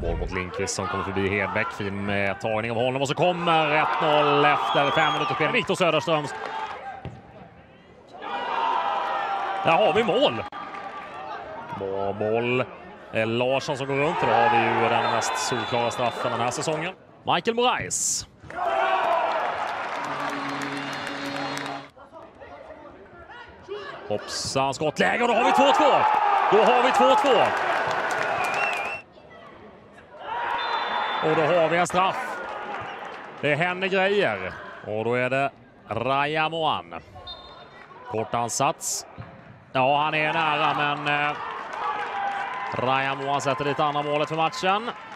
Boll mot Lindqvist som kommer förbi Hedbeck. Fin med tagning av honom och så kommer 1-0 efter 5 minuter spel. Viktor Söderströms. Där har vi mål. Boll. Larsson som går runt. Då har vi ju den mest solklara straffen den här säsongen. Michael Moraes. Hoppsan, skottläge och då har vi 2-2. Då har vi 2-2. Och då har vi en straff. Det händer grejer. Och då är det Raja Moan. Kort ansats. Ja, han är nära, men Raja Moan sätter dit andra målet för matchen.